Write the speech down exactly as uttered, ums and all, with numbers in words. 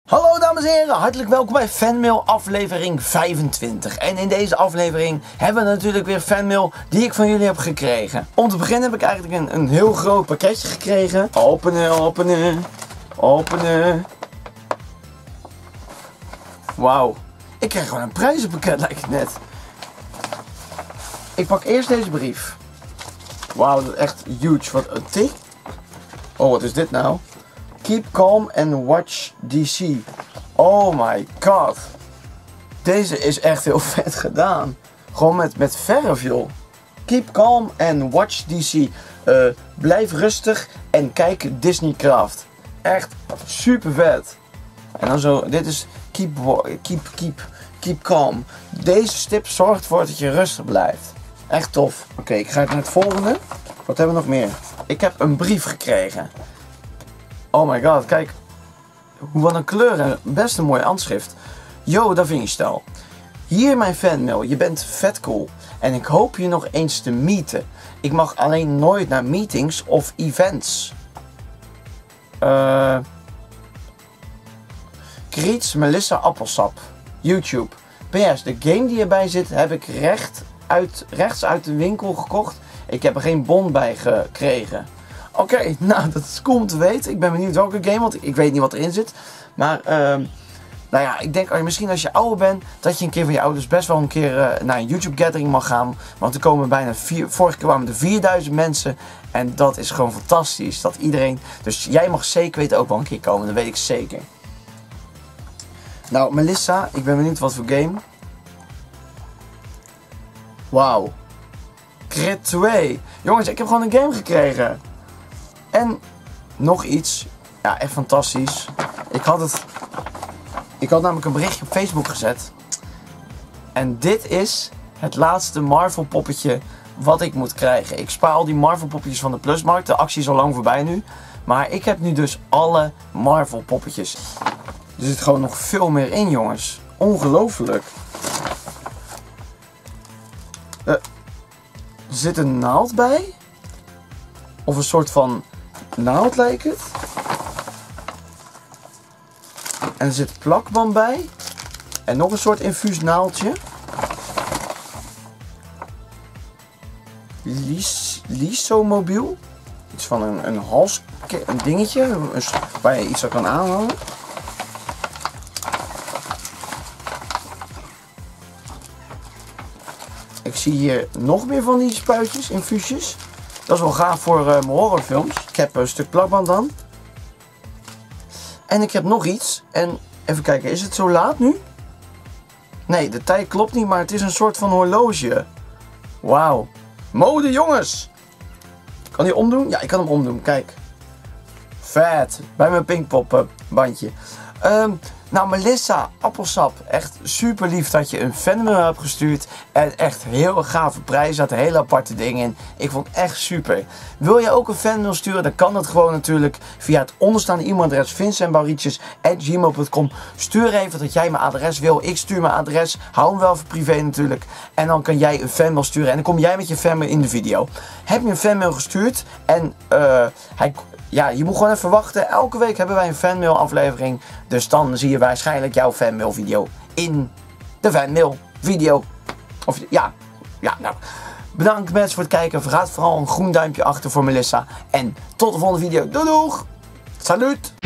Hallo dames en heren, hartelijk welkom bij Fanmail aflevering vijfentwintig. En in deze aflevering hebben we natuurlijk weer fanmail die ik van jullie heb gekregen. Om te beginnen heb ik eigenlijk een, een heel groot pakketje gekregen. Openen, openen, openen. Wauw, ik krijg gewoon een prijzenpakket lijkt het net. Ik pak eerst deze brief. Wauw, dat is echt huge. Wat een tik. Oh, wat is dit nou? Keep calm and watch D C. Oh my god. Deze is echt heel vet gedaan. Gewoon met, met verf joh. Keep calm and watch D C. Uh, blijf rustig en kijk Disney Craft. Echt super vet. En dan zo, dit is keep, keep, keep, keep calm. Deze stip zorgt ervoor dat je rustig blijft. Echt tof. Oké, okay, ik ga naar het volgende. Wat hebben we nog meer? Ik heb een brief gekregen. Oh my god, kijk. Wat een kleur en best een mooi handschrift. Yo, Da Vinci stijl. Hier mijn fanmail. Je bent vet cool. En ik hoop je nog eens te meeten. Ik mag alleen nooit naar meetings of events. Uh, Kriets Melissa Appelsap. YouTube. P S. De game die erbij zit heb ik recht uit, rechts uit de winkel gekocht. Ik heb er geen bon bij gekregen. Oké, okay, nou dat is cool om te weten. Ik ben benieuwd welke game, want ik weet niet wat erin zit. Maar, uh, nou ja, ik denk als je, misschien als je ouder bent, dat je een keer van je ouders best wel een keer uh, naar een YouTube gathering mag gaan. Want er komen bijna vier, vorige keer kwamen er vierduizend mensen. En dat is gewoon fantastisch. Dat iedereen, dus jij mag zeker weten ook wel een keer komen, dat weet ik zeker. Nou, Melissa, ik ben benieuwd wat voor game. Wauw. Crit twee. Jongens, ik heb gewoon een game gekregen. En nog iets. Ja, echt fantastisch. Ik had het... Ik had namelijk een berichtje op Facebook gezet. En dit is het laatste Marvel poppetje wat ik moet krijgen. Ik spaar al die Marvel poppetjes van de Plusmarkt. De actie is al lang voorbij nu. Maar ik heb nu dus alle Marvel poppetjes. Er zit gewoon nog veel meer in, jongens. Ongelooflijk. Uh, er zit een naald bij. Of een soort van... naald lijkt het. En er zit plakband bij. En nog een soort infuus naaldje. Lis, Lisomobiel. Iets van een, een hals, een dingetje. Een, waar je iets aan kan aanhouden. Ik zie hier nog meer van die spuitjes, infuusjes. Dat is wel gaaf voor uh, mijn horrorfilms. Ik heb een stuk plakband dan. En ik heb nog iets. En even kijken, is het zo laat nu? Nee, de tijd klopt niet, maar het is een soort van horloge. Wauw. Mode, jongens! Kan hij omdoen? Ja, ik kan hem omdoen. Kijk. Vet. Bij mijn Pinkpop bandje. Um, nou, Melissa Appelsap, echt super lief dat je een fanmail hebt gestuurd. En echt heel gave prijs, er zaten hele aparte dingen in. Ik vond het echt super. Wil je ook een fanmail sturen, dan kan dat gewoon natuurlijk via het onderstaande e-mailadres vincent baurietjes at gmail dot com. Stuur even dat jij mijn adres wil. Ik stuur mijn adres. Hou hem wel voor privé natuurlijk. En dan kan jij een fanmail sturen. En dan kom jij met je fanmail in de video. Heb je een fanmail gestuurd en uh, hij... Ja, je moet gewoon even wachten. Elke week hebben wij een fanmail aflevering. Dus dan zie je waarschijnlijk jouw fanmail video in de fanmail video. Of ja, ja nou. Bedankt mensen voor het kijken. Vergeet vooral een groen duimpje achter voor Melissa. En tot de volgende video. Doei doeg! Salut!